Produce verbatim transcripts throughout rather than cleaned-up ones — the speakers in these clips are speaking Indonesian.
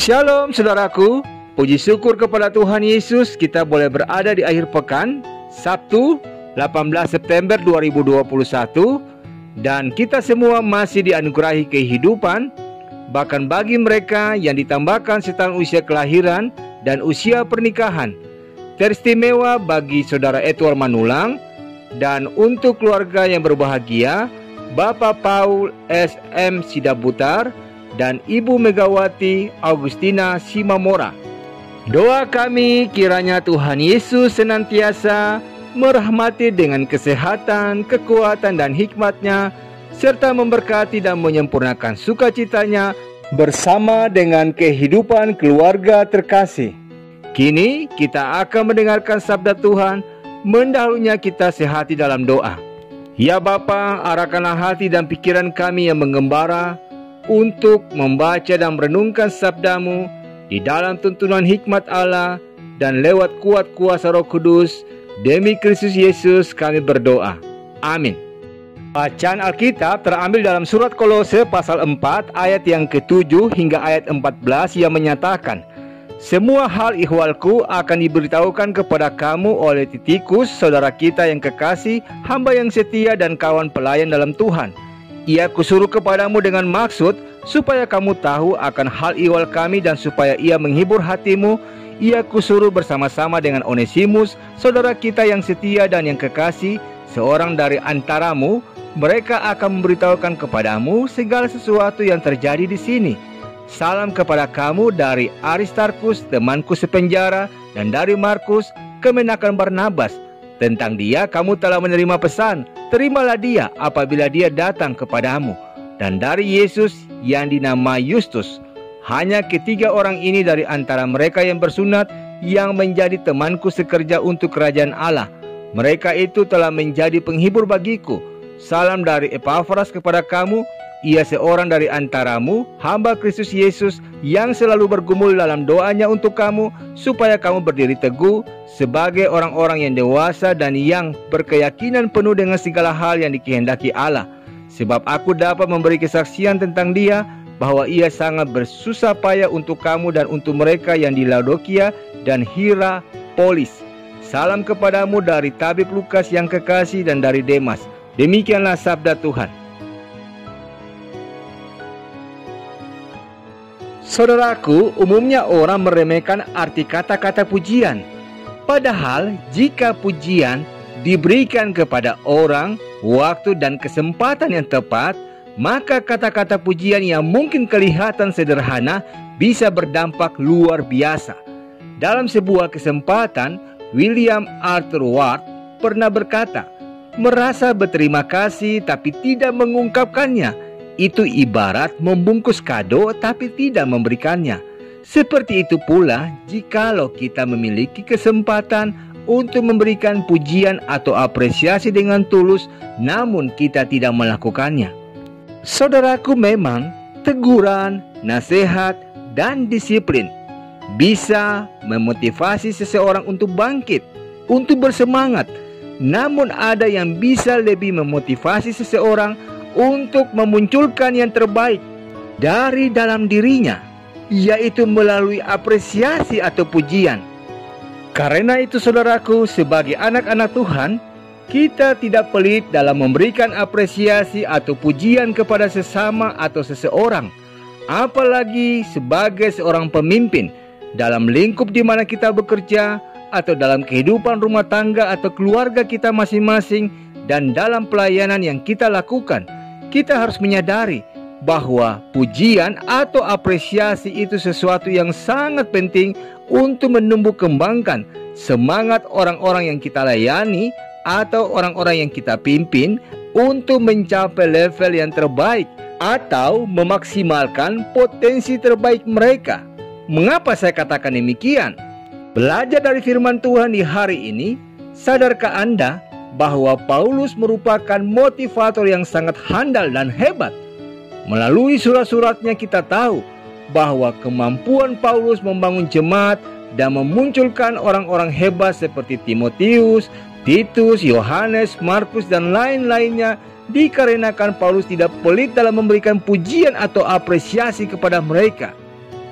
Shalom saudaraku, puji syukur kepada Tuhan Yesus kita boleh berada di akhir pekan Sabtu delapan belas September dua ribu dua puluh satu. Dan kita semua masih dianugerahi kehidupan. Bahkan bagi mereka yang ditambahkan setelah usia kelahiran dan usia pernikahan, teristimewa bagi saudara Edward Manulang. Dan untuk keluarga yang berbahagia, Bapak Paul S M Sidabutar dan Ibu Megawati Augustina Simamora. Doa kami kiranya Tuhan Yesus senantiasa merahmati dengan kesehatan, kekuatan dan hikmat-Nya, serta memberkati dan menyempurnakan sukacitanya bersama dengan kehidupan keluarga terkasih. Kini kita akan mendengarkan sabda Tuhan. Mendahulunya kita sehati dalam doa. Ya Bapa, arahkanlah hati dan pikiran kami yang menggembara untuk membaca dan merenungkan sabda-Mu di dalam tuntunan hikmat Allah dan lewat kuat kuasa Roh Kudus. Demi Kristus Yesus kami berdoa. Amin. Bacaan Alkitab terambil dalam surat Kolose pasal empat ayat yang ketujuh hingga ayat empat belas yang menyatakan, semua hal ihwalku akan diberitahukan kepada kamu oleh Titikus, saudara kita yang kekasih, hamba yang setia dan kawan pelayan dalam Tuhan. Ia kusuruh kepadamu dengan maksud supaya kamu tahu akan hal ihwal kami dan supaya ia menghibur hatimu. Ia kusuruh bersama-sama dengan Onesimus, saudara kita yang setia dan yang kekasih, seorang dari antaramu. Mereka akan memberitahukan kepadamu segala sesuatu yang terjadi di sini. Salam kepada kamu dari Aristarkus, temanku sepenjara, dan dari Markus, kemenakan Barnabas. Tentang dia kamu telah menerima pesan. Terimalah dia apabila dia datang kepadamu. Dan dari Yesus yang dinamai Yustus. Hanya ketiga orang ini dari antara mereka yang bersunat yang menjadi temanku sekerja untuk kerajaan Allah. Mereka itu telah menjadi penghibur bagiku. Salam dari Epafras kepada kamu. Ia seorang dari antaramu, hamba Kristus Yesus, yang selalu bergumul dalam doanya untuk kamu, supaya kamu berdiri teguh sebagai orang-orang yang dewasa dan yang berkeyakinan penuh dengan segala hal yang dikehendaki Allah. Sebab aku dapat memberi kesaksian tentang dia, bahwa ia sangat bersusah payah untuk kamu dan untuk mereka yang di Laodikia dan Hierapolis. Salam kepadamu dari tabib Lukas yang kekasih dan dari Demas. Demikianlah sabda Tuhan. Saudaraku, umumnya orang meremehkan arti kata-kata pujian. Padahal jika pujian diberikan kepada orang, waktu dan kesempatan yang tepat, maka kata-kata pujian yang mungkin kelihatan sederhana bisa berdampak luar biasa. Dalam sebuah kesempatan, William Arthur Ward pernah berkata, merasa berterima kasih tapi tidak mengungkapkannya, itu ibarat membungkus kado tapi tidak memberikannya. Seperti itu pula jikalau kita memiliki kesempatan untuk memberikan pujian atau apresiasi dengan tulus, namun kita tidak melakukannya. Saudaraku, memang teguran, nasihat, dan disiplin bisa memotivasi seseorang untuk bangkit, untuk bersemangat. Namun ada yang bisa lebih memotivasi seseorang untuk memunculkan yang terbaik dari dalam dirinya, yaitu melalui apresiasi atau pujian. Karena itu saudaraku, sebagai anak-anak Tuhan, kita tidak pelit dalam memberikan apresiasi atau pujian kepada sesama atau seseorang. Apalagi sebagai seorang pemimpin dalam lingkup di mana kita bekerja, atau dalam kehidupan rumah tangga atau keluarga kita masing-masing, dan dalam pelayanan yang kita lakukan. Kita harus menyadari bahwa pujian atau apresiasi itu sesuatu yang sangat penting untuk menumbuh kembangkan semangat orang-orang yang kita layani atau orang-orang yang kita pimpin untuk mencapai level yang terbaik atau memaksimalkan potensi terbaik mereka. Mengapa saya katakan demikian? Belajar dari firman Tuhan di hari ini, sadarkah Anda bahwa Paulus merupakan motivator yang sangat handal dan hebat? Melalui surat-suratnya kita tahu bahwa kemampuan Paulus membangun jemaat dan memunculkan orang-orang hebat seperti Timotius, Titus, Yohanes, Markus, dan lain-lainnya dikarenakan Paulus tidak pelit dalam memberikan pujian atau apresiasi kepada mereka.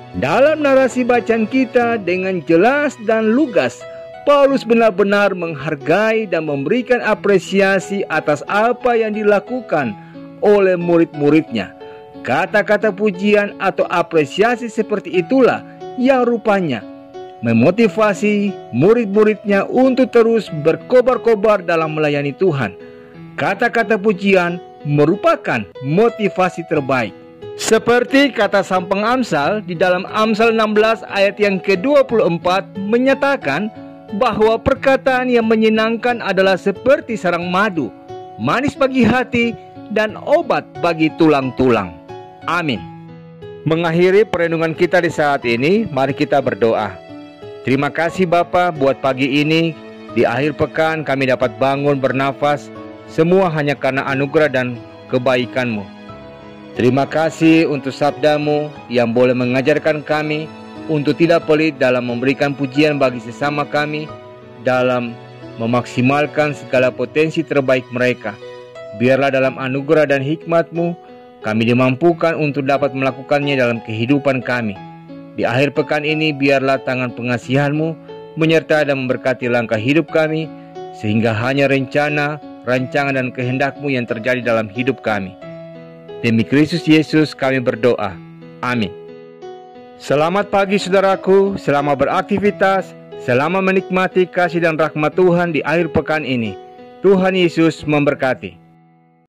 Dalam narasi bacaan kita dengan jelas dan lugas, Paulus benar-benar menghargai dan memberikan apresiasi atas apa yang dilakukan oleh murid-muridnya. Kata-kata pujian atau apresiasi seperti itulah yang rupanya memotivasi murid-muridnya untuk terus berkobar-kobar dalam melayani Tuhan. Kata-kata pujian merupakan motivasi terbaik. Seperti kata sang pengamsal di dalam Amsal enam belas ayat yang ke dua puluh empat menyatakan bahwa perkataan yang menyenangkan adalah seperti sarang madu, manis bagi hati dan obat bagi tulang-tulang. Amin. Mengakhiri perenungan kita di saat ini, mari kita berdoa. Terima kasih Bapa buat pagi ini. Di akhir pekan kami dapat bangun bernafas, semua hanya karena anugerah dan kebaikan-Mu. Terima kasih untuk sabda-Mu yang boleh mengajarkan kami untuk tidak pelit dalam memberikan pujian bagi sesama kami, dalam memaksimalkan segala potensi terbaik mereka. Biarlah dalam anugerah dan hikmat-Mu, kami dimampukan untuk dapat melakukannya dalam kehidupan kami. Di akhir pekan ini, biarlah tangan pengasihan-Mu menyertai dan memberkati langkah hidup kami, sehingga hanya rencana, rancangan dan kehendak-Mu yang terjadi dalam hidup kami. Demi Kristus Yesus kami berdoa. Amin. Selamat pagi saudaraku, selamat beraktivitas, selamat menikmati kasih dan rahmat Tuhan di akhir pekan ini. Tuhan Yesus memberkati.